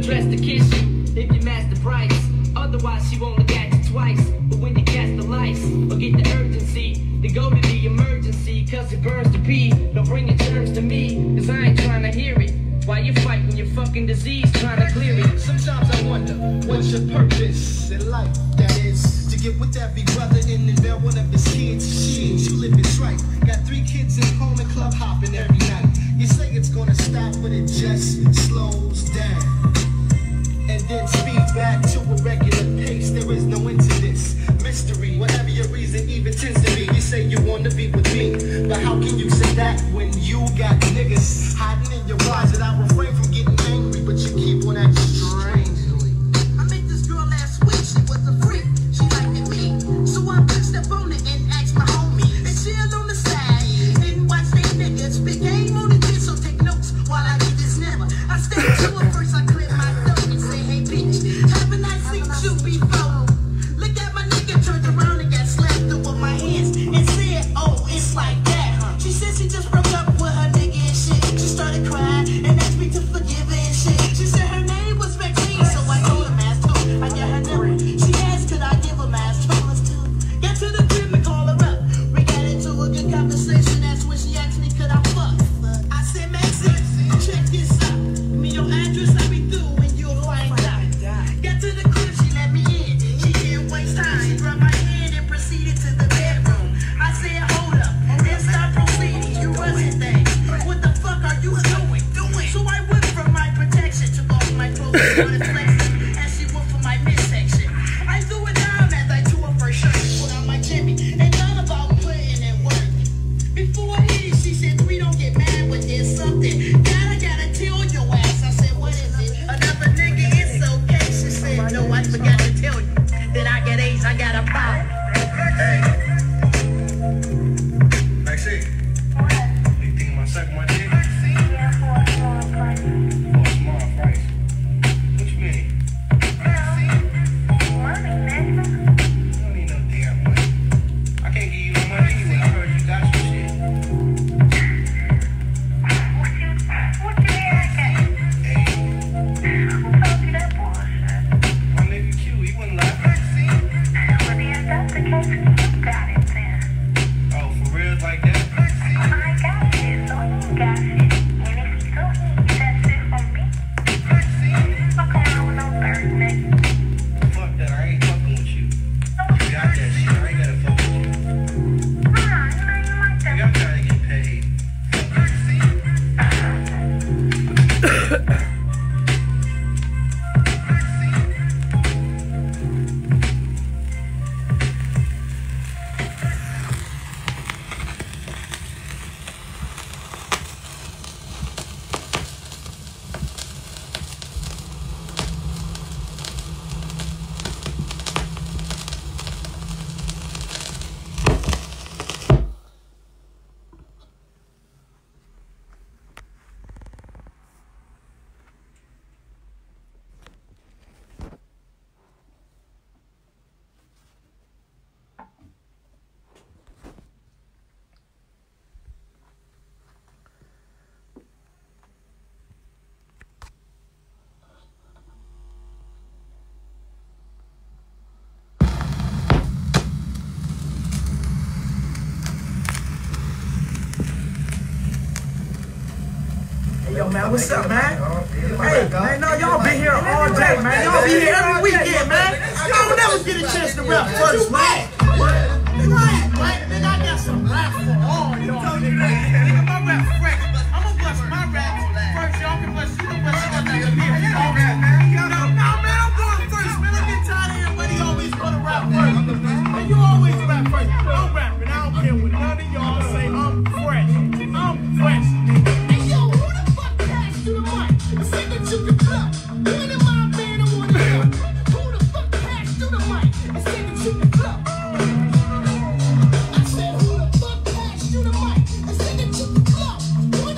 dress to kiss you if you match the price. Otherwise, she won't look at you twice. But when you catch the lights or get the urgency, then go to the emergency, cause it burns to pee. Don't bring your germs to me, cause I ain't trying to hear it. While you fighting your fucking disease, trying to clear it. Sometimes I wonder, what's your purpose in life? That is, to get with every brother in and bear one of his kids. Shit, you living straight. Got 3 kids at home and club hopping every night. You say it's gonna stop, but it just slows down. And then speeds back to a regular pace. There is no end to this mystery. Whatever your reason even tends to be. You say you wanna be with me, but how can you say that when you got niggas hiding in your closet? I refrain from getting angry, but you keep on acting strangely. I met this girl last week, she was a freak, she liked me. So I pushed up on it and asked my homie, and chilled on the side, and watch they niggas spit game on the chin, so take notes while I do this never. I stepped to her first, I cleared my throat and say, hey bitch, haven't I seen you before? Look at my nigga, turned around and got slapped over my hands, and said, oh, it's like that. She said she just broke up with her nigga and shit. She started crying and asked me to forgive her and shit. She said her name was Maxine, so I told her mask too. I got her number. She asked could I give her mask too. Got to the crib and call her up. We got into a good conversation. That's when she asked me could I fuck. I said Maxine, check this out. Give me your address, I'll be through when you'll find out. Got to the crib, she let me in. She didn't waste time. She grabbed my hand and proceeded to the bedroom. I said hold up, then stop proceeding. You wasn't there. What the fuck are you doing? So I went from my protection, took off my clothes, started flexing, and she went for my midsection. I threw it down as I tore up her shirt, put on my Jimmy, and thought about putting in work. Before I leave, she said, we don't get mad when there's something that I gotta tell your ass. I said, what is it? Another nigga, it's okay. She said, no, I forgot to tell you that I got AIDS, I got a problem. Hey. Maxine. You think I'm sucking my dick? Yeah, for a small price. For a small price. What you mean? Money, nigga. You don't need no damn money. I can't give you no money anyway. I heard you got some shit. What you mean I got? Hey, Who told you that bullshit? my nigga Q, he wouldn't lie. Well, then that's the case. You got it then. Oh, for real like that? I got shit, so he got shit. And if he do, he ain't get that shit from me. Fuck around with no third nigga. Fuck that, I ain't fucking with you. You got that shit, I ain't gotta fuck with you. Nah, you know you like Nigga, that. I'm trying to get paid. Yo, man, what's up, man? Hey, man, no, y'all been here all day, man. Y'all be here every weekend, man. Y'all never get a chance to rap first, man. Nigga, I got some rap for all y'all. Nigga, my rap fresh. I'm gonna bust my rap first. Y'all can bust, you can bust your rap. No, man, I'm going first, man. I get tired of everybody always gonna rap first. And you always rap first. I'm rapping. I don't care what none of y'all say. I'm fresh. I'm fresh. I said, who the fuck passed you the mic?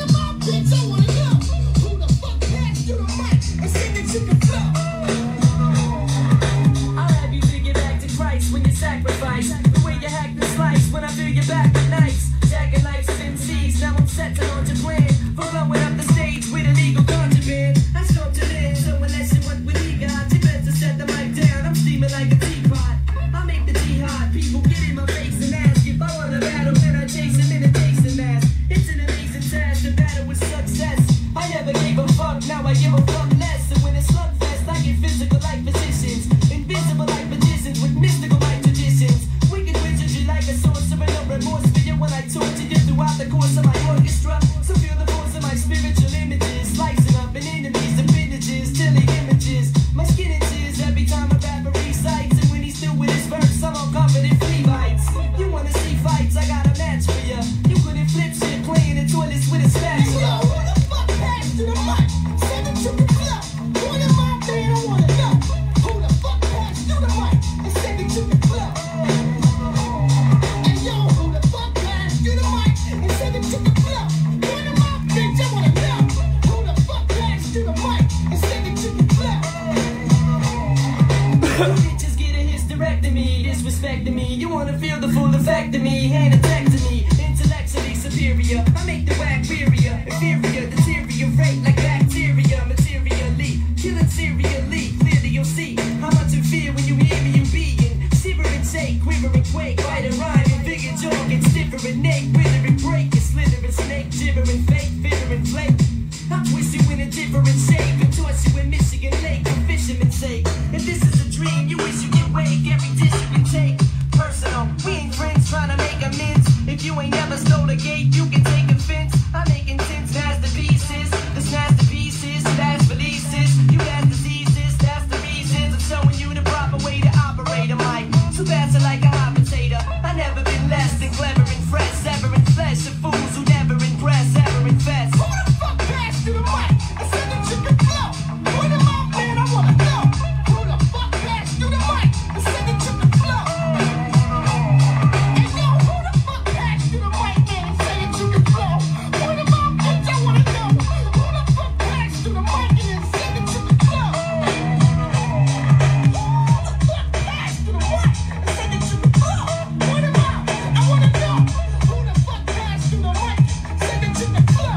respecting me. You wanna feel the full effect of me. Hand attack to me, intellectually superior. I make the whack inferior, deteriorate like bacteria. Materially, killing serially. Clearly you'll see how much you feel when you hear me. You being shiver and shake, quiver and quake, write and rhyme and figure jaw get stiffer and ache, wither and break, and slither and snake, shiver and fake, fitter and flake. I twist you in a different shape and toss you in Michigan Lake for fisherman's sake. If this is a dream, you wish you could wake. Every dish you can take personal. We ain't friends trying to make amends. If you ain't never stole a gate, you can take offense. I make intense masterpieces. This masterpieces, that's releases. You got diseases, that's the reasons. I'm showing you the proper way to operate a mic. So pass it like a hot potato. I never been less than clever and fresh. Ever in flesh of fools who never impress, ever infest. Who the fuck passed through the mic? I said that you could flow. Put him out, man, I wanna know. Who the fuck passed through the mic? I said that you could flow. Hey yo, who the fuck passed through the mic, man, and said that you could flow? Put him out, bitch, I wanna know. Who the fuck passed through the mic and said that you could flow? Who the fuck passed through the mic and said that you could flow? Put him out, I wanna know. Who the fuck passed through the mic, said that you could flow?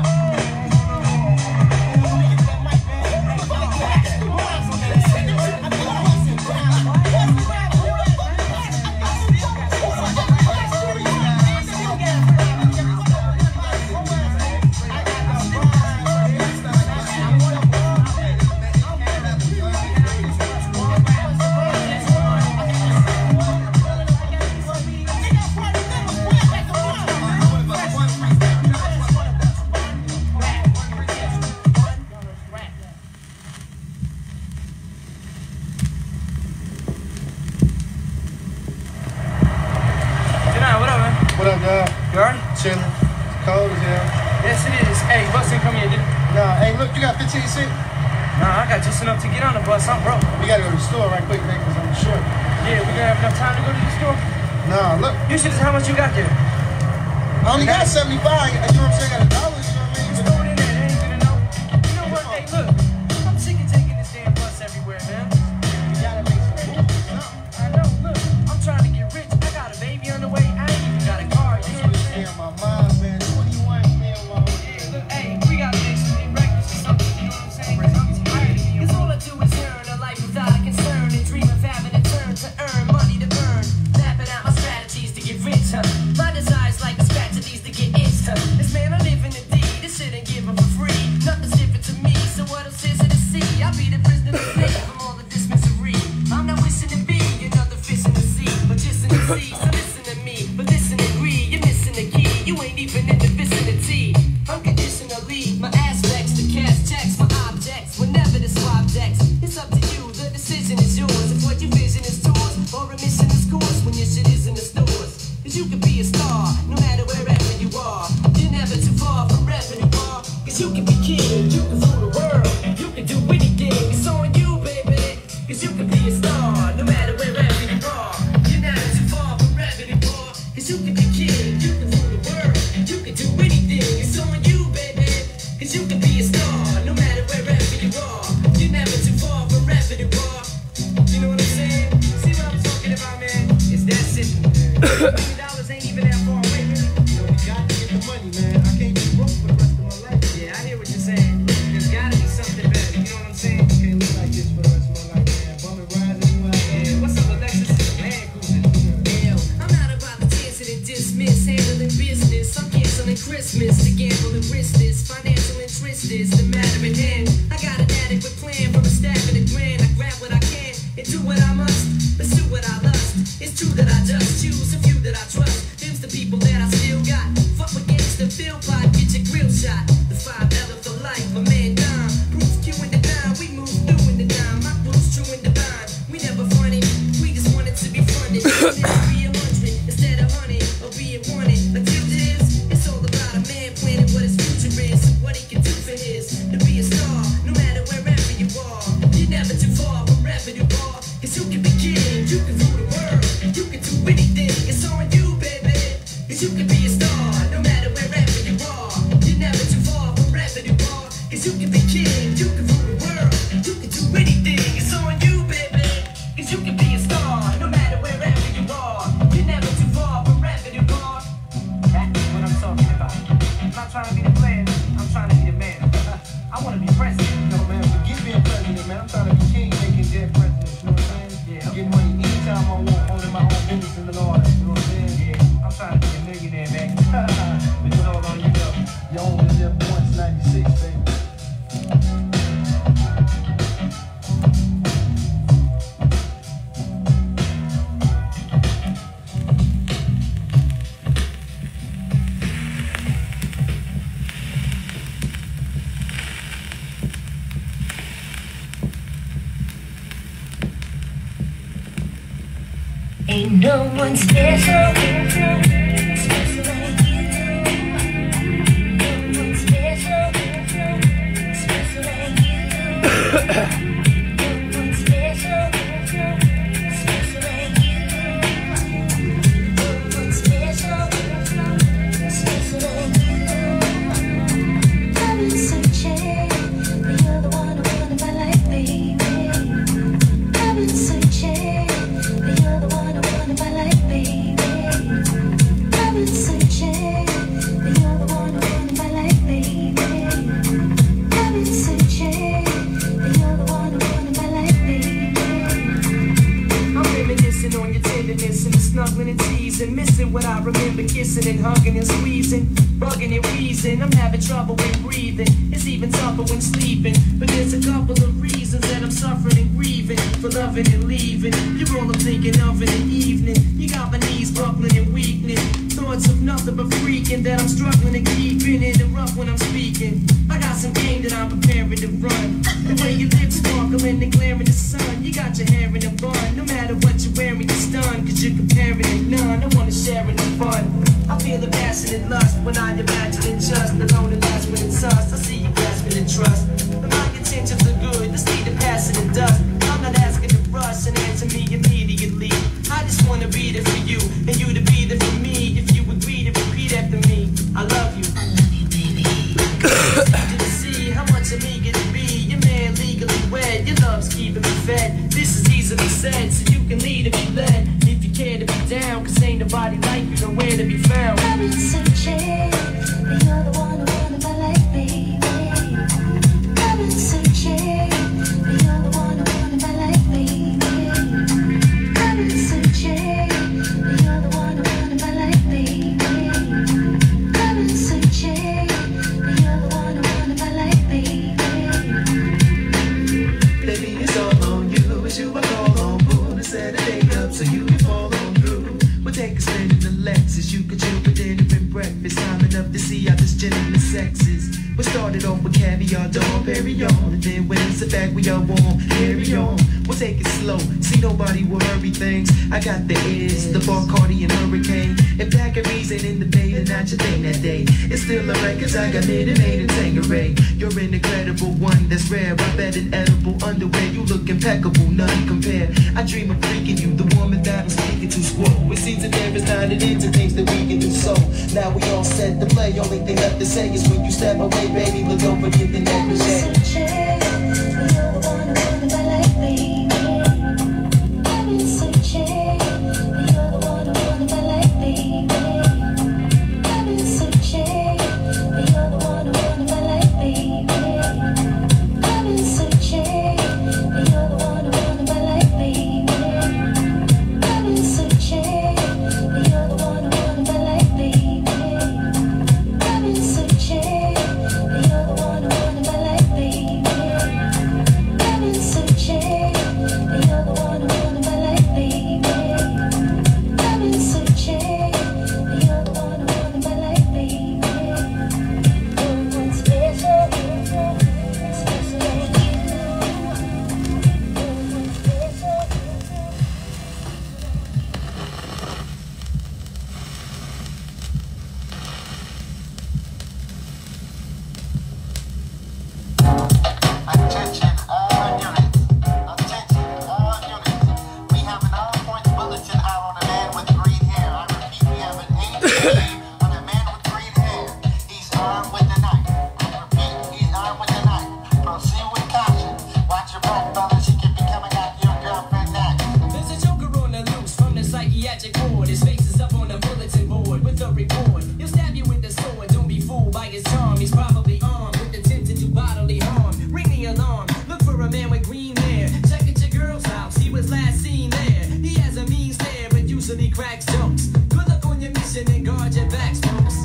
What up, dog? You alright? Chillin'. It's cold as hell. Yes, it is. Hey, bus ain't come yet, did it? Nah, hey, look, you got 15 cents? Nah, I got just enough to get on the bus. I'm broke. We gotta go to the store right quick, man, because I'm short. Yeah, we gonna have enough time to go to the store? Nah, look, You should just how much you got there. I only got 75. You know what I'm saying? I got $1, you know what I mean? Throw it in there. They ain't gonna know. You know what? Hey, look. I'm sick of taking this damn bus everywhere, man. You gotta make some moves. I know. Look, I'm trying to get rich. I got a baby on the way. I ain't even got a car. You know what I'm saying? My mind, man. 21, man, Yeah, look, hey, we gotta make some breakfast or something. You know what I'm saying? 'Cause I'm tired of being Cause all I do is earn a life without a concern and dream of having a turn to earn money to burn. Mapping out my strategies to get rich, huh? My desire's like the strategies to get itched, huh? This man I live in the D, this shit ain't given for free. Nothing's different to me, so what else is it to see? I'll be the prisoner of sleep from all of this misery. I'm not wishing to be another fish in the sea, but just in the sea. So listen to me, but listen and read. You're missing the key, you ain't even in the vicinity. Unconditionally, my aspects, the cash checks, my objects, whenever the swap decks. It's up to you, the decision is yours. If what you vision is tours, or a mission is course, when your shit is in the stores. Cause you can be a star, no matter wherever you are. You're never too far from revenue bar. Cause you can be king, you can rule the world. You can do anything, it's on you, baby. Cause you can be a star, no matter wherever you are. You're never too far from revenue bar. Cause you can be king, you can rule the world. You can do anything, it's on you, baby. Cause you can be a star, no matter wherever you are. You're never too far from revenue bar. You know what I'm saying? See what I'm talking about, man? It's that simple. $1 million ain't even that far away, really. You know, you gotta get the money, man. I can't be broke for the rest of my life. Yeah, I hear what you're saying. There's gotta be something better, you know what I'm saying? I can't live like this for the rest of my life, man. Bum and rising, you out Yeah, there. what's up, Alexis? Man, cruising. Hell, I'm not about to cancel and dismiss, handling business. I'm canceling Christmas, the gamble and risk this. Financial interest is the matter at hand. I got an adequate plan from a stack of the grand. I grab what I can and do what I must. Pursue what I lust. It's true that I just choose a few that I trust. Them's the people that I still got. Fuck against the field pot, get your grill shot. The 5L for life, a man dime. Bruce Q in the dime, we move through in the dime. My crew's true and divine. We never fronted, we just wanted to be funded. Be 100 instead of 100, or being wanted. Until this, it's all about a man planning what his future is, what he can do for his. To be a star, no matter wherever you are. You're never too far from revenue bar. Cause you can be king, you can rule the world. You can do anything, it's on you, baby. Cause you can be a star, no matter wherever you are. You're never too far from revenue bar. Cause you can be king, you can rule the world. You can do anything, it's on you, baby. Cause you can be a star, no matter wherever you are. Ain't no one special. Special like you. No one special. Special like you. No one special. Special like you. No one special. Special like you. I've been searching, but you're the one I want in my life, baby. I've been searching, but you're the one I want in my life, baby. I've been searching, but you're the one I want in my life, baby. I've been searching, but you're the one I want in my life, baby. I'm reminiscing on your tenderness and the snuggling and teasing, missing what I remember kissing and hugging and squeezing, bugging and wheezing. I'm having trouble with breathing. It's even tougher when sleeping. But there's a couple of reasons that I'm suffering and grieving for loving and leaving. You're all I'm thinking of in the evening. You got my knees buckling and weakening. Thoughts of nothing but freaking that I'm struggling to keep in it and rough when I'm speaking. I got some game that I'm preparing to run. The way your lips sparkling and glaring in the sun. You got your hair in a bun. No matter what you're wearing, you're stunned. Cause you're comparing to none. I wanna share in the fun. I feel the passionate lust when I imagine it just alone and last when it's us. I see you grasping and trust. But my intentions are good. Let's see the passing and dust. I'm not asking to rush and answer me immediately. I just wanna be there for you and you to be there for me. If you agree to repeat after me, I love you. I love you, baby. To see how much I'm eager to be your man legally wed. Your love's keeping me fed. This is easily said, so you can lead and be led. If you care to be down, cause ain't nobody like you, nowhere to be found. I've been searching, but you're the one I want in my life, baby. I've been searching, but you're the one I want in my life, baby. I've been searching, but you're the one I want in my life, baby. I've been searching, but you're the one I want in my life, baby. Baby, it's all on you. It's you I call on, boo. To set a date up so you can fall on through. We'll take a spin in the Lexus. You could chill for dinner and breakfast. Time enough to see how this gentleman sexes. We started off with caviar, Dom Perignon. And then when it's a fact, we all warm. Carry on. We'll take it slow. See, nobody will hurry things. I got the ears, the Bacardi and Hurricane. If daiquiris ain't in the bay, then not your thing that day. It's still alright, cause I got Minute Maid and Tangeray. You're an incredible one that's rare. I bet in edible underwear. You look impeccable, none compare. I dream of freaking you, the woman that I'm speaking to. Squirrel. It seems that there is not an end to things that we can do. So now we all set to play. Only thing left to say is when you step away, baby, look over, get the necklace. Searching, but you're the one I want in my life, baby. I've been searching, but you're the one I want in my life, baby. I've been searching, but you're the one I want in my life, baby. I've been searching, but you're the one I want in my life, baby. I've been searching, but you're the one I want in my life, baby. I've been searching, but you're the one I want in my life, baby. I've been searching, but you're the one I want in my life, baby. I've been searching, but you're the one I want in my life, baby. No one special, special like you. No one special. Attention all units. Attention all units. We have an on-point bulletin out on a man with green hair. I repeat, we have an APB on a man with green hair. He's armed with a knife. I repeat, he's armed with a knife. Proceed with caution. Watch your back, fellas. He could be coming at your girlfriend next. There's a joker on the loose from the psychiatric ward. His face is up on the bulletin board with a report. He'll stab you with the sword. Don't be fooled by his charm. He's probably armed with intent to do bodily harm. Ring the alarm. Look for a man with green hair. Check at your girl's house. He was last seen there. He has a mean stare, but usually cracks jokes. Good luck on your mission and guard your backs, folks.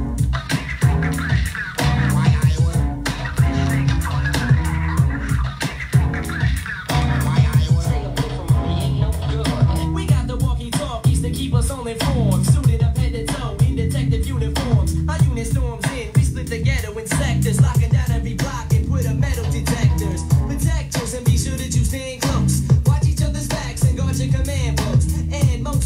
We got the walkie-talkies to keep us all informed. Suited up head to toe in detective uniforms. Our unit storms in. We split the ghetto in sectors, locking down every block and put up metal detectors. Protect us and be sure that you stay close. Watch each other's backs and guard your command posts. And most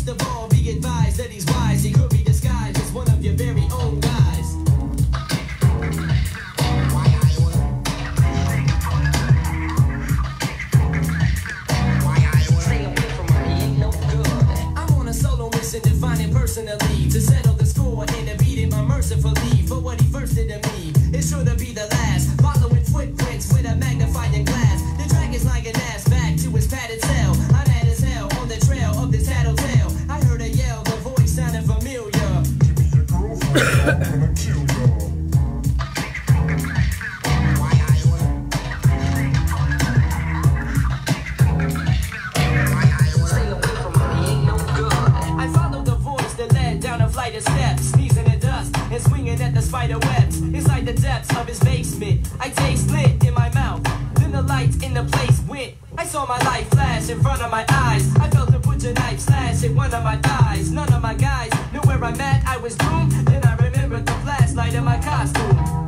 mercifully for what he first did to me. It's sure to be the last. Following footprints with a magnifying glass. The track is like an ass back to his padded cell. I'm mad as hell on the trail of this tattletale. I heard a yell, the voice sounded familiar. Give me your girlfriend, I'm gonna kill ya. Steps, sneezing in dust and swinging at the spider webs inside the depths of his basement. I taste lit in my mouth, then the lights in the place went. I saw my life flash in front of my eyes. I felt a butcher knife slash at one of my thighs. None of my guys knew where I'm at. I was doomed. Then I remembered the flashlight in my costume.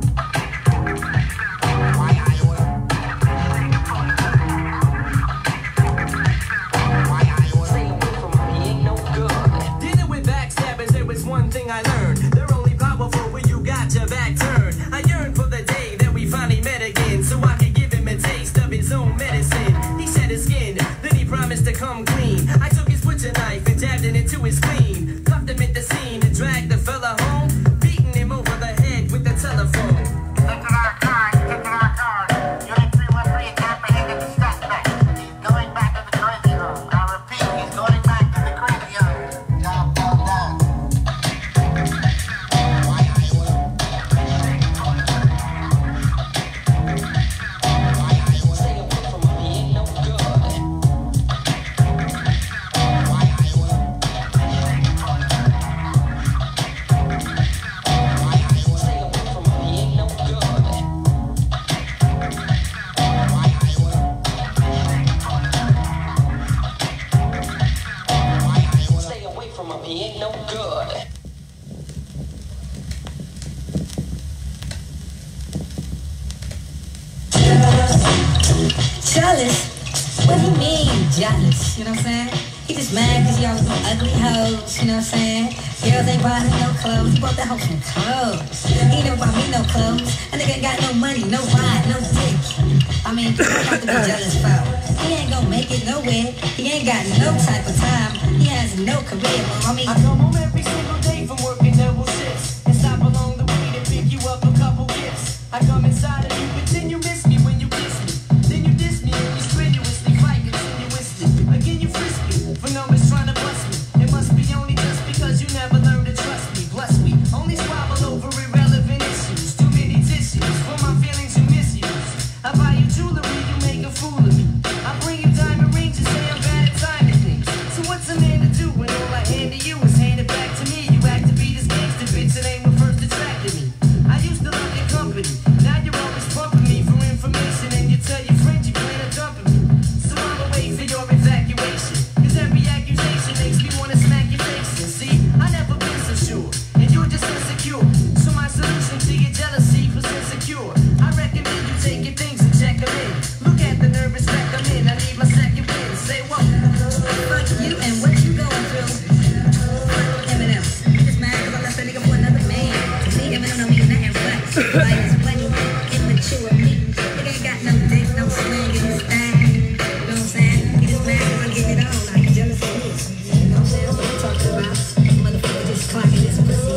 I learned they're only powerful when you got your back turned. I yearn for the day that we finally met again, so I could give him a taste of his own medicine. He shed his skin, then he promised to come clean. I took his butcher knife and jabbed it into his clean. Cuffed him at the scene and dragged the fella home, beating him over the head with the telephone. Look at our car, look at our car. Unit 313 apprehended the suspect. He's going back to the crazy room. I repeat, he's going back to the crazy room. Job well done. Jealous? What do you mean, jealous? You know what I'm saying? He just mad because he always doing ugly hoes, you know what I'm saying? Girls ain't buying him no clothes, he bought that hoe some clothes. He never bought me no clothes, and nigga ain't got no money, no ride, no dick. I mean, what I got to be jealous for? He ain't gonna make it nowhere, he ain't got no type of time, he has no career, I mean... I come home every single day from working double shifts, and stop along the way to pick you up a couple gifts. I come inside of you, but then you miss me when you kiss me. Then you diss me and you strenuously fight continuously. Again you frisk me for numbers trying to bust me. It must be only just because you never learned to trust me. Plus we only squabble over irrelevant issues. Too many tissues for my feelings you misuse. I buy you jewelry, you make a fool of me. I bring you diamond rings, you say I'm bad at timing things. So what's a man to do when all I hand to you is handed back to me? You act to be this gangster bitch that ain't what first attracted me. I used to love your company, now you're always bumping me for information, and you tell your friends you plan on dumping me. So I'ma wait for your evacuation, cause every accusation makes me wanna smack your face. And see, I never been so sure, and you're just insecure. So my solution to your jealousy was insecure. I recommend you take your things and check them in. Look at the nervous wreck I'm in, I need my second win. Say what? Fuck you and what you going through? Eminem, he just mad cause I left a nigga for another man. See, Eminem don't mean nothing but like his money, immature me. Nigga ain't got no dick, no slang in his thing. You know what I'm saying? He just mad cause I get it on, like he jealous of me. You know what I'm saying? That's what I'm talking about. Motherfucker just clocking his pussy.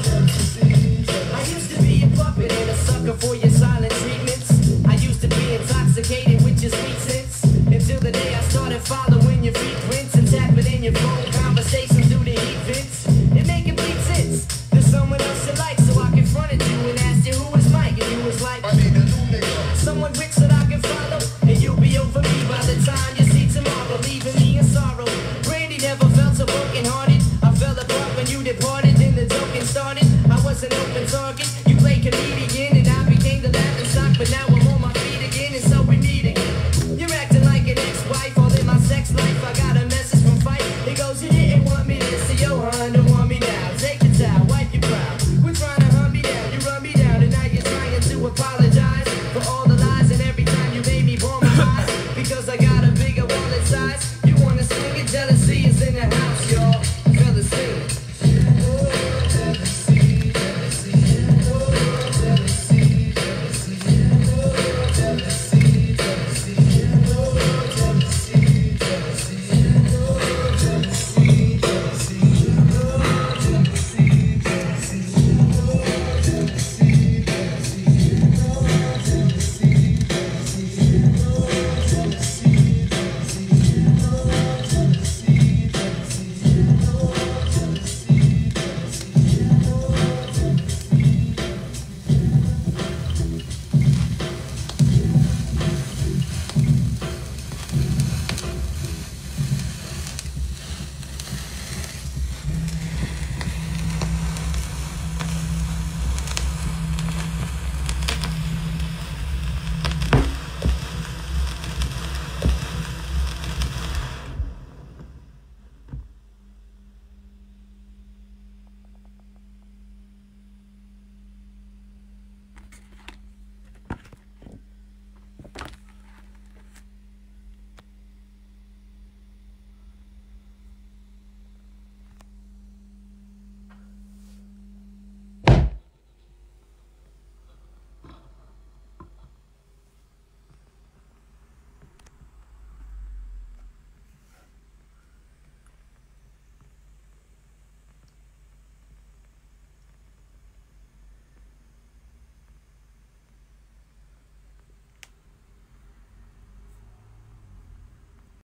I used to be a puppet and a sucker for your silent treatments. I used to be intoxicated with your sweet sense, until the day I started following your footprints and tapping in your phone conversations through the heat vents. It made complete sense. There's someone else you like, so I confronted you and asked you who was Mike, and you was like, I need a new nigga. Someone rich that I can follow, and you'll be over me by the time you see tomorrow, leaving me in sorrow. Brandy never felt so broken-hearted. I fell apart when you departed, then the joking started. I was an open target, you played comedian, and I became the laughing stock, but now I'm on my feet again, and so we meet again. You're acting like an ex-wife, all in my sex life. I got a message from Fight, it goes, you didn't want me this, so yo, hon, don't want me now. Take your time, wipe your brow. We're trying to hunt me down, you run me down, and now you're trying to apologize for all the lies, and every time you made me ball my eyes, because I got a bigger wallet size. You wanna swing it, jealousy is in the house.